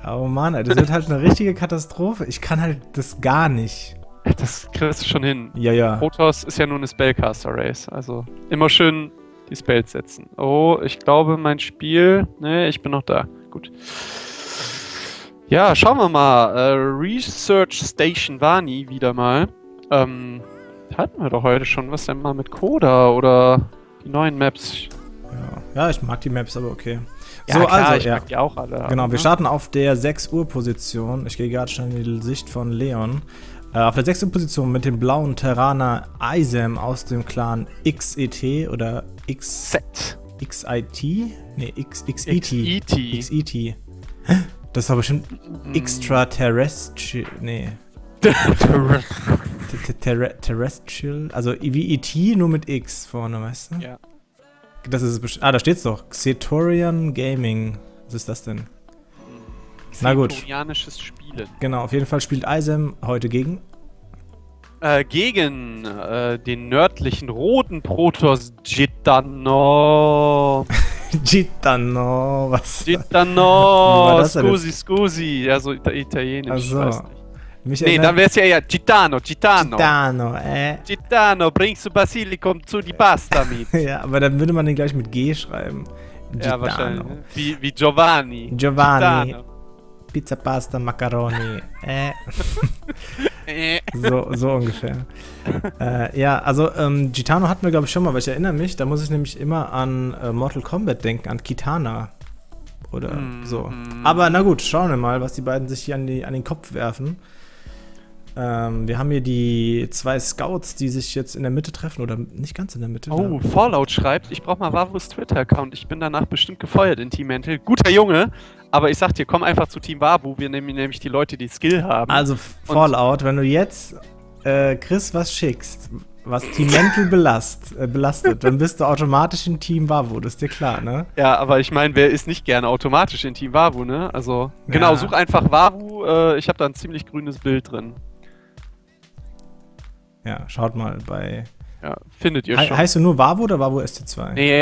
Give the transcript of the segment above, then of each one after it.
Oh Mann, Alter, das wird halt eine richtige Katastrophe. Ich kann halt das gar nicht. Das kriegst du schon hin. Ja, ja. Protoss ist ja nur eine Spellcaster-Race, also immer schön die Spells setzen. Oh, ich glaube, mein Spiel... Ne, ich bin noch da. Gut. Ja, schauen wir mal. Research Station Vani wieder mal. Hatten wir doch heute schon. Was denn mal mit Coda oder die neuen Maps? Ja, ich mag die Maps, aber okay. Ja, so, klar, also, ich mag die auch alle. Genau, wir starten auf der 6 Uhr Position. Ich gehe gerade schon in die Sicht von Leon. Auf der 6. Position mit dem blauen Terraner Isam aus dem Clan XET oder XIT? Nee, XET. XET. Das war bestimmt Extraterrestrial. Nee. Terrestrial. Also wie E.T. nur mit X vorne, weißt du? Ja. Das ist bestimmt. Ah, da steht's doch. Xetorian Gaming. Was ist das denn? Na gut. Xetorianisches Spielen. Genau, auf jeden Fall spielt Isam heute gegen. Gegen den nördlichen roten Protoss Gitano. Gitano, was? Gitano, scusi. Ja, so italienisch, Ach so. ich weiß nicht. Nee, dann wär's ja Gitano. Gitano, bringst du Basilikum zu die Pasta mit. Ja, aber dann würde man den gleich mit G schreiben. Gitano. Ja, wahrscheinlich. Ne? Wie Giovanni. Gitano. Pizza, Pasta, Macaroni. So ungefähr. Ja, also Gitano hatten wir, glaube ich, schon mal, weil ich erinnere mich, da muss ich nämlich immer an Mortal Kombat denken, an Kitana. Oder so. Aber na gut, schauen wir mal, was die beiden sich hier an den Kopf werfen. Wir haben hier die 2 Scouts, die sich jetzt in der Mitte treffen, oder nicht ganz in der Mitte. Oh, Fallout schreibt, ich brauche mal Wavus Twitter-Account, ich bin danach bestimmt gefeuert in Team Mantle. Guter Junge, aber ich sag dir, komm einfach zu Team Wabu, wir nehmen nämlich die Leute, die Skill haben. Also Fallout, wenn du jetzt Chris was schickst, was Team Mantle belastet, dann bist du automatisch in Team Wabu, das ist dir klar, ne? Ja, aber ich meine, wer ist nicht gerne automatisch in Team Wabu, ne? Also, genau, such einfach Wabu, ich habe da ein ziemlich grünes Bild drin. Ja, schaut mal bei... Ja, findet ihr schon. Heißt du nur Wavu oder Wavu ST2? Nee,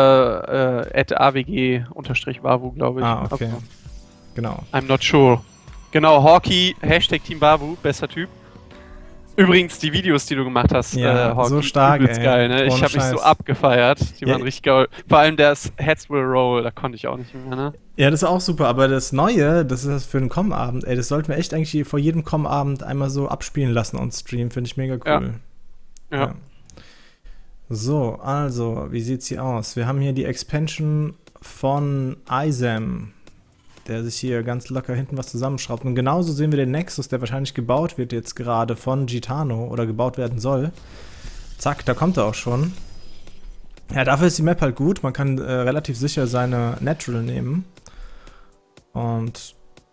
@avg_Wavu, glaube ich. Ah, okay. Genau. I'm not sure. Genau, Hawkey, Team Wavu, bester Typ. Übrigens, die Videos, die du gemacht hast, ja, Hawkey, so stark, ey. geil, ne? Ich habe mich so abgefeiert. Die waren richtig geil. Vor allem das Heads Will Roll, da konnte ich auch nicht mehr, ne? Ja, das ist auch super, aber das Neue, das ist das für einen Com-Abend, ey, das sollten wir echt eigentlich vor jedem Com-Abend einmal so abspielen lassen on Stream, finde ich mega cool. Ja. So, also, wie sieht's hier aus? Wir haben hier die Expansion von Isam, der sich hier ganz locker hinten was zusammenschraubt. Und genauso sehen wir den Nexus, der wahrscheinlich gebaut wird jetzt gerade von Gitano oder gebaut werden soll. Zack, da kommt er auch schon. Ja, dafür ist die Map halt gut. Man kann relativ sicher seine Natural nehmen. Und...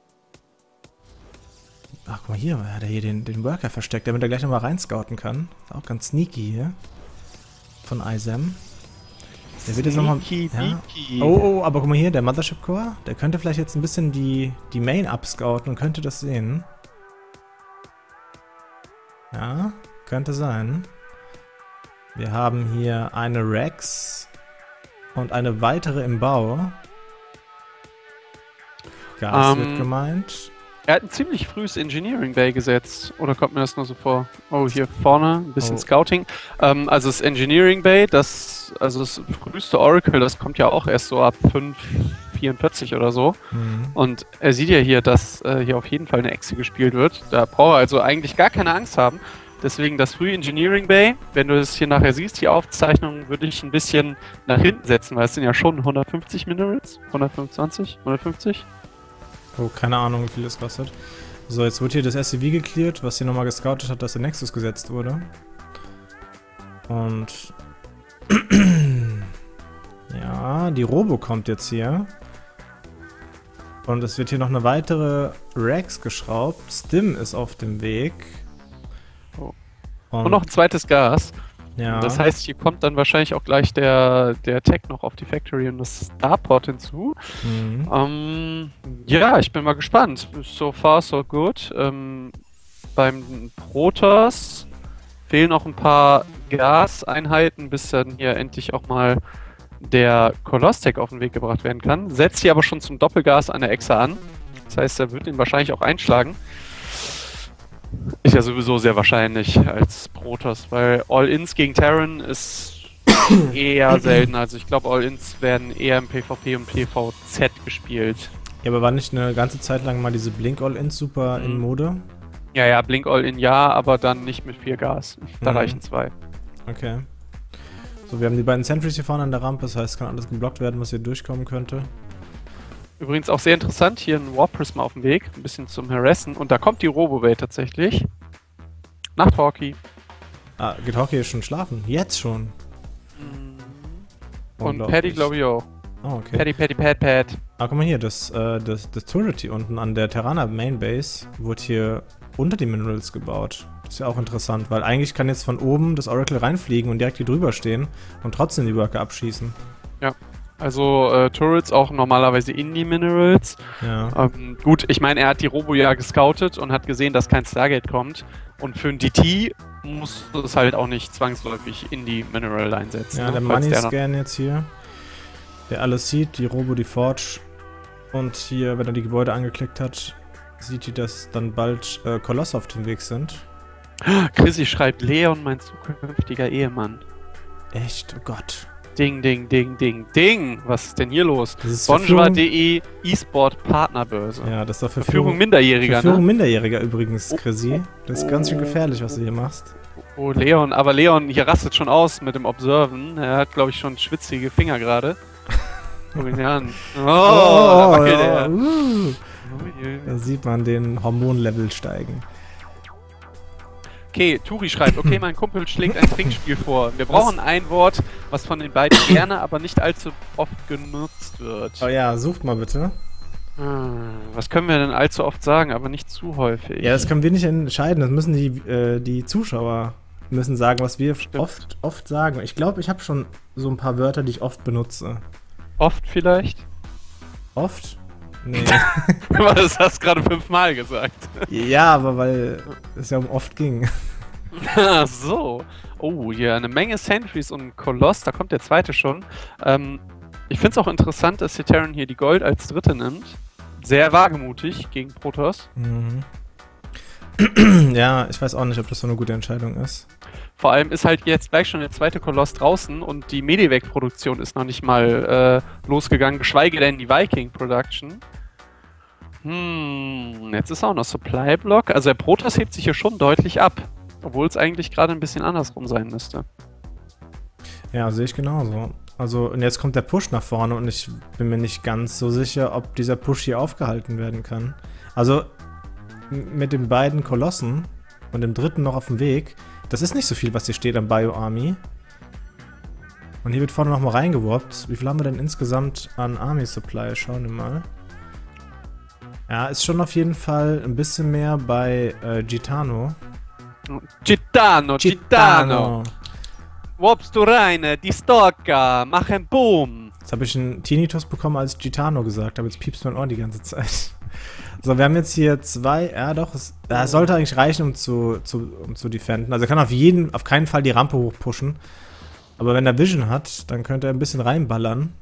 Ach, guck mal hier, hat er hier den Worker versteckt, damit er gleich nochmal reinscouten kann. Ist auch ganz sneaky hier. Von Isam. Der wird jetzt nochmal. Ja. Oh, aber guck mal hier, der Mothership Core, der könnte vielleicht jetzt ein bisschen die Main upscouten und könnte das sehen. Ja, könnte sein. Wir haben hier eine Rex und eine weitere im Bau. Gas wird gemeint. Er hat ein ziemlich frühes Engineering Bay gesetzt. Oder kommt mir das nur so vor? Oh, hier vorne ein bisschen Scouting. Also das Engineering Bay, das früheste Oracle, das kommt ja auch erst so ab 5,44 oder so. Und er sieht ja hier, dass hier auf jeden Fall eine Echse gespielt wird. Da braucht er also eigentlich gar keine Angst haben. Deswegen das frühe Engineering Bay, wenn du es hier nachher siehst, die Aufzeichnung, würde ich ein bisschen nach hinten setzen, weil es sind ja schon 150 Minerals. 125? 150? Oh, keine Ahnung, wie viel das kostet. So, jetzt wird hier das SCV gecleart, was hier nochmal gescoutet hat, dass der Nexus gesetzt wurde. Und... ja, die Robo kommt jetzt hier. Und es wird hier noch eine weitere Rex geschraubt. Stim ist auf dem Weg. Und noch ein zweites Gas. Ja. Das heißt, hier kommt dann wahrscheinlich auch gleich der Tech noch auf die Factory und das Starport hinzu. Ja, ich bin mal gespannt. So far, so good. Beim Protoss fehlen noch ein paar Gaseinheiten, bis dann hier endlich auch mal der Koloss-Tech auf den Weg gebracht werden kann. Setzt hier aber schon zum Doppelgas an der Echse an. Das heißt, er wird ihn wahrscheinlich auch einschlagen. Ist ja sowieso sehr wahrscheinlich als Protoss, weil All-Ins gegen Terran ist eher selten. Also ich glaube, All-Ins werden eher im PvP und PvZ gespielt. Ja, aber war nicht eine ganze Zeit lang mal diese Blink-All-Ins super in Mode? Ja, Blink All-In ja, aber dann nicht mit 4 Gas. Da reichen 2. Okay. So, wir haben die beiden Sentries hier vorne an der Rampe, das heißt, es kann alles geblockt werden, was hier durchkommen könnte. Übrigens auch sehr interessant, hier ein Warp Prisma auf dem Weg, ein bisschen zum Harassen. Und da kommt die Robo-Welt tatsächlich. Nacht, Hawkeye. Ah, geht Hawkeye schon schlafen? Jetzt schon? Und Paddy, glaube ich, auch. Oh, okay. Pad. Ah, guck mal hier, das Turret hier unten an der Terraner Main Base wurde hier unter die Minerals gebaut. Das ist ja auch interessant, weil eigentlich kann jetzt von oben das Oracle reinfliegen und direkt hier drüber stehen und trotzdem die Worker abschießen. Ja, also Turrets auch normalerweise in die Minerals. Ja. Gut, ich meine, er hat die Robo ja gescoutet und hat gesehen, dass kein Stargate kommt. Und für ein DT muss es halt auch nicht zwangsläufig in die Mineral einsetzen. Ja, ne? der Money-Scan jetzt hier, der alles sieht, die Robo, die Forge. Und hier, wenn er die Gebäude angeklickt hat, sieht die, dass dann bald Kolosse auf dem Weg sind. Chrissy schreibt, Leon, mein zukünftiger Ehemann. Echt? Oh Gott. Ding, ding, ding, ding, ding. Was ist denn hier los? Das Bonjour.de E-Sport Partnerbörse. Ja, das ist doch Verführung Minderjähriger, Verführung ne? Minderjähriger übrigens, Chrissy. Das ist ganz schön gefährlich, was du hier machst. Oh, Leon, aber Leon hier rastet schon aus mit dem Observen. Er hat, glaube ich, schon schwitzige Finger gerade. Guck ihn an. Oh, da wackelt er. Da sieht man den Hormonlevel steigen. Okay, Turi schreibt, okay, mein Kumpel schlägt ein Trinkspiel vor. Wir brauchen ein Wort, was von den beiden gerne, aber nicht allzu oft genutzt wird. Oh ja, sucht mal bitte. Was können wir denn allzu oft sagen, aber nicht zu häufig? Ja, das können wir nicht entscheiden. Das müssen die Zuschauer müssen sagen, was wir oft sagen. Ich glaube, ich habe schon so ein paar Wörter, die ich oft benutze. Oft vielleicht? Oft? Nee. Das hast du gerade 5-mal gesagt. Ja, aber weil es ja um oft ging. Ach so. Oh, hier eine Menge Sentries und Koloss, da kommt der zweite schon. Ich finde es auch interessant, dass der Terran hier die Gold als dritte nimmt. Sehr wagemutig gegen Protoss. Mhm. Ja, ich weiß auch nicht, ob das so eine gute Entscheidung ist. Vor allem ist halt jetzt gleich schon der zweite Koloss draußen und die Medivac-Produktion ist noch nicht mal losgegangen, geschweige denn die Viking-Production. Jetzt ist auch noch Supply-Block. Also der Protoss hebt sich hier schon deutlich ab, obwohl es eigentlich gerade ein bisschen andersrum sein müsste. Ja, sehe ich genauso. Also, und jetzt kommt der Push nach vorne und ich bin mir nicht ganz so sicher, ob dieser Push hier aufgehalten werden kann. Also, mit den beiden Kolossen und dem dritten noch auf dem Weg, das ist nicht so viel, was hier steht am Bio-Army. Und hier wird vorne nochmal reingeworbt. Wie viel haben wir denn insgesamt an Army-Supply? Schauen wir mal. Ja, ist schon auf jeden Fall ein bisschen mehr bei Gitano. Gitano! Warpst du rein, die Stalker, machen Boom! Jetzt habe ich einen Tinnitus bekommen, als Gitano gesagt habe. Jetzt piepst mein Ohr die ganze Zeit. So, wir haben jetzt hier zwei. Ja, doch, es sollte eigentlich reichen, um zu defenden. Also er kann auf keinen Fall die Rampe hochpushen. Aber wenn er Vision hat, dann könnte er ein bisschen reinballern.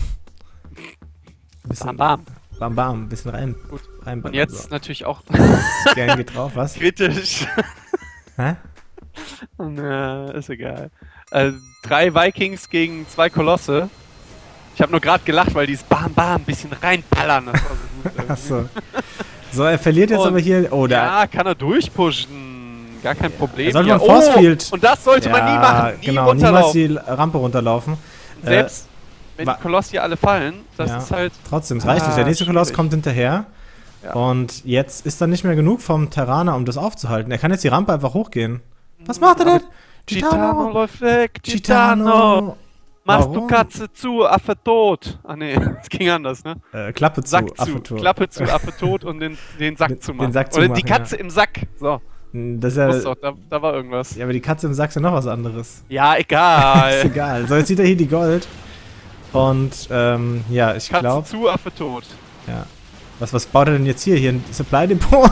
Bam, bam. Bam, bam, ein bisschen reinballern. Und jetzt so. Natürlich auch... Gern geht drauf, was? Kritisch. Hä? Na, ist egal. 3 Vikings gegen 2 Kolosse. Ich habe nur gerade gelacht, weil die es bam bam ein bisschen reinballern. Das war so gut. Achso. So, er verliert jetzt aber hier... Oh, ja, kann er durchpushen. Gar kein Problem. Sollte man Forcefield... Und das sollte man nie machen. Genau, niemals die Rampe runterlaufen. Selbst wenn die Kolosse hier alle fallen, das ist halt... Trotzdem, es reicht nicht. Der nächste Koloss kommt hinterher. Ja. Und jetzt ist da nicht mehr genug vom Terraner, um das aufzuhalten. Er kann jetzt die Rampe einfach hochgehen. Was macht er denn? Gitano läuft weg. Gitano. Machst du Katze zu, Affe tot. Ah ne, das ging anders, ne? Klappe zu, Sack Affe tot. Klappe zu, Affe tot und den Sack zu machen. Den Sack zu Oder machen, die Katze im Sack. So. Das ist ja, da war irgendwas. Ja, aber die Katze im Sack ist ja noch was anderes. Ja, egal. Ist egal. So, jetzt sieht er hier die Gold. Und, ja, ich glaube... Katze zu, Affe tot. Ja. Was baut er denn jetzt hier? Hier ein Supply Depot?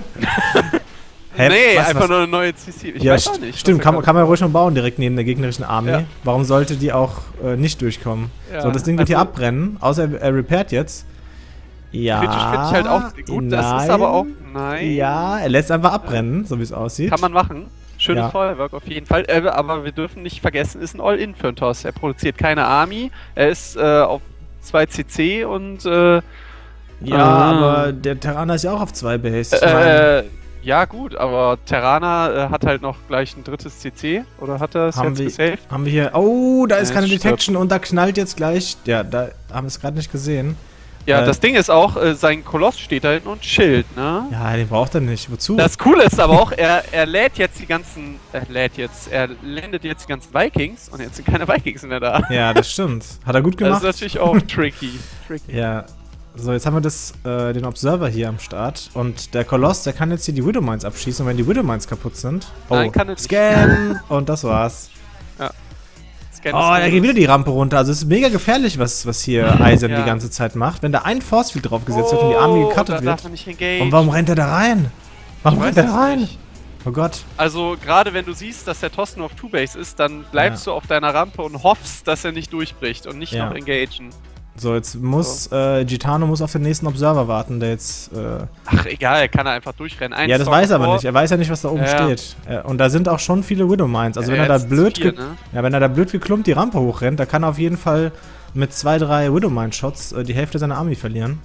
Nee, einfach nur eine neue CC. Ich weiß auch nicht. Stimmt, kann man ruhig schon bauen, direkt neben der gegnerischen Armee. Ja. Warum sollte die auch nicht durchkommen? Ja, so, das Ding wird hier abbrennen, außer er repairt jetzt. Ja. Kritisch finde ich halt auch gut, nein, das ist aber auch... Nein. Ja, er lässt einfach abbrennen, so wie es aussieht. Kann man machen. Schönes Ja. Feuerwerk auf jeden Fall. Aber wir dürfen nicht vergessen, ist ein All-In für einen TOS. Er produziert keine Army, er ist auf 2 CC und... Ja, aber der Terraner ist ja auch auf 2 Base. Ich meine, ja gut, aber Terraner hat halt noch gleich ein 3. CC. Oder hat er es jetzt gesaved? haben wir hier... Oh, da ist keine stirbt. Detection und da knallt jetzt gleich... Ja, da haben wir es gerade nicht gesehen. Ja, das Ding ist auch, sein Koloss steht da hinten und chillt, ne? Ja, den braucht er nicht. Wozu? Das Coole ist aber auch, er lädt jetzt die ganzen... er landet jetzt die ganzen Vikings und jetzt sind keine Vikings mehr da. Ja, das stimmt. Hat er gut gemacht. Das ist natürlich auch tricky. Ja. So, jetzt haben wir den Observer hier am Start. Und der Koloss, der kann jetzt hier die Widowmines abschießen. Und wenn die Widowmines kaputt sind... Oh, Nein, kann er nicht. Scan! Und das war's. Ja. Oh, da geht wieder die Rampe runter. Also es ist mega gefährlich, was hier Eisen die ganze Zeit macht. Wenn da ein Forcefield draufgesetzt wird und die Army gecuttet wird. Und warum rennt er da rein? Warum rennt er da rein? Nicht. Oh Gott. Also gerade wenn du siehst, dass der TOS nur auf 2-Base ist, dann bleibst du auf deiner Rampe und hoffst, dass er nicht durchbricht und nicht noch engagen. So, jetzt muss Gitano muss auf den nächsten Observer warten, der jetzt... Ach, egal, er kann einfach durchrennen. Ja, das weiß er aber nicht. Er weiß ja nicht, was da oben steht. Und da sind auch schon viele Widowmines. Also wenn er da blöd... wenn er da blöd geklumpt die Rampe hochrennt, da kann er auf jeden Fall mit 2, 3 Widowmine-Shots die Hälfte seiner Army verlieren.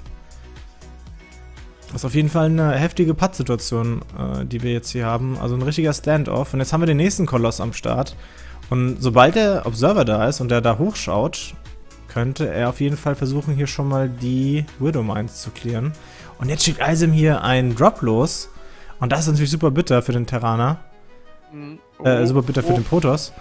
Das ist auf jeden Fall eine heftige Putt-Situation, die wir jetzt hier haben. Also ein richtiger Standoff. Und jetzt haben wir den nächsten Koloss am Start. Und sobald der Observer da ist und der da hochschaut, könnte er auf jeden Fall versuchen, hier schon mal die Widowmines zu clearen. Und jetzt schickt Eisem hier einen Drop los. Und das ist natürlich super bitter für den Terraner. Super bitter für den Protoss.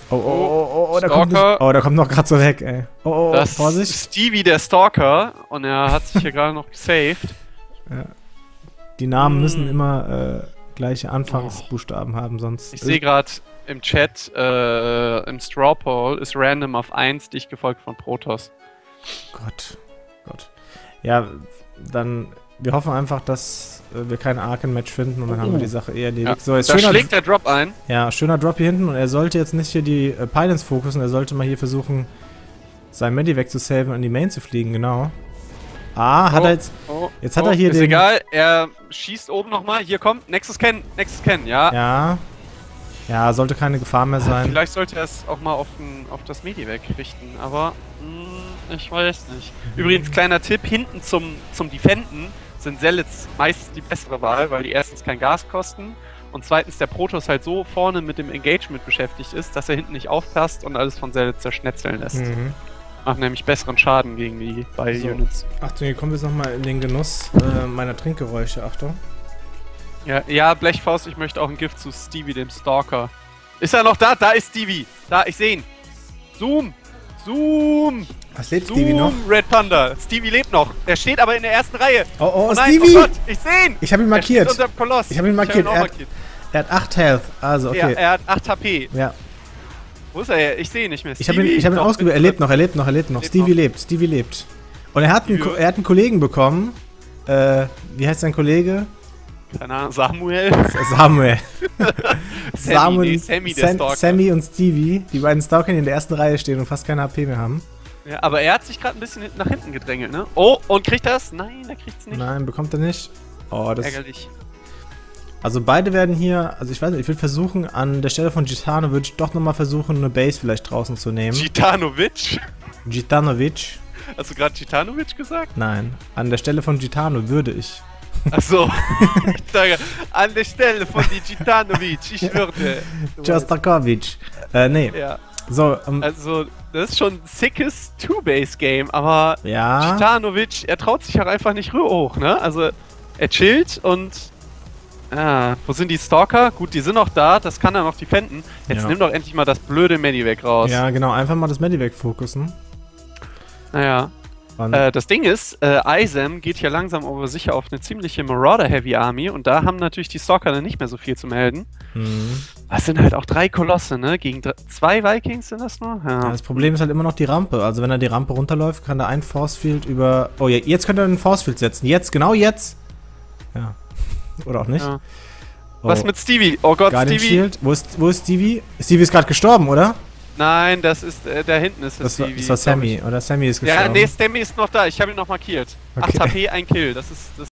Da kommt noch gerade so weg, ey. Das Vorsicht. ist Stevie, der Stalker. Und er hat sich hier gerade noch gesaved. Ja. Die Namen müssen immer gleiche Anfangsbuchstaben haben, sonst... Ich sehe gerade im Chat, im Straw Poll ist Random auf 1, dicht gefolgt von Protoss. Gott. Ja, dann... Wir hoffen einfach, dass wir kein Arken-Match finden und dann haben wir die Sache eher erledigt. Ja. So, jetzt da schlägt der Drop ein. Ja, schöner Drop hier hinten und er sollte jetzt nicht hier die Pylons fokussen, er sollte mal hier versuchen, sein Medivac zu saven und in die Main zu fliegen, genau. Hat er jetzt... Jetzt hat er hier ist den... egal, er schießt oben nochmal. Hier kommt, Nexus Scan, ja. Ja, sollte keine Gefahr mehr sein. Vielleicht sollte er es auch mal auf das Medivac richten, aber ich weiß nicht. Übrigens, kleiner Tipp, hinten zum Defenden sind Zealots meistens die bessere Wahl, weil die erstens kein Gas kosten und zweitens der Protoss halt so vorne mit dem Engagement beschäftigt ist, dass er hinten nicht aufpasst und alles von Zealots zerschnetzeln lässt. Macht nämlich besseren Schaden gegen die beiden Units. Achtung, hier kommen wir jetzt nochmal in den Genuss meiner Trinkgeräusche. Achtung. Ja, Blechfaust, ich möchte auch ein Gift zu Stevie, dem Stalker. Ist er noch da? Da ist Stevie. Da, ich sehe ihn. Zoom! Was lebt Stevie noch? Red Panda. Stevie lebt noch. Er steht aber in der ersten Reihe. Oh nein, Stevie! Oh Gott, ich sehe ihn! Ich habe ihn markiert. Er steht unterm Koloss. Ich habe ihn markiert. Er hat 8 Health. Also, okay. Ja, er hat 8 HP. Ja. Wo ist er? Ich sehe ihn nicht mehr. Ich habe ihn ausgewählt. Er lebt noch. Stevie lebt. Und er hat einen Kollegen bekommen. Wie heißt sein Kollege? Keine Ahnung, Samuel. Sammy und Stevie, die beiden Stalker, die in der ersten Reihe stehen und fast keine HP mehr haben. Ja, aber er hat sich gerade ein bisschen nach hinten gedrängelt, ne? Oh, und kriegt er es? Nein, er kriegt's nicht. Nein, bekommt er nicht. Oh, das... Ärgerlich. Also beide werden hier, also ich weiß nicht, ich würde versuchen, an der Stelle von Gitano würde ich doch nochmal versuchen, eine Base vielleicht draußen zu nehmen. Gitanovic? Hast du gerade Gitanovic gesagt? Nein, an der Stelle von Gitano würde ich. Achso, ich sage, an der Stelle von die Gitanovic, ich würde. Jostakovic. Nee. Ja. So, also, das ist schon ein sickes Two-Base-Game, aber Gitanovic, er traut sich auch einfach nicht hoch, ne? Also, er chillt und... wo sind die Stalker? Gut, die sind noch da, das kann er noch defenden. Jetzt nimm doch endlich mal das blöde Medivac raus. Ja, genau, einfach mal das Medivac fokussen. Naja. Das Ding ist, Eisem geht hier langsam aber sicher auf eine ziemliche Marauder-Heavy-Army und da haben natürlich die Stalker dann nicht mehr so viel zu melden. Das sind halt auch 3 Kolosse, ne? Gegen 2 Vikings sind das nur? Ja. Das Problem ist halt immer noch die Rampe. Also wenn er die Rampe runterläuft, kann er ein Forcefield über... Oh ja, jetzt könnte er einen Forcefield setzen. Jetzt, genau jetzt. Ja. Oder auch nicht. Ja. Was mit Stevie? Oh Gott, Guardian Stevie. Shield. Wo ist Stevie? Stevie ist gerade gestorben, oder? Nein, das ist, da hinten ist das Das war Sammy, oder Sammy ist gestorben. Ja, nee, Sammy ist noch da, ich habe ihn noch markiert. Okay. 8 HP, ein Kill, das ist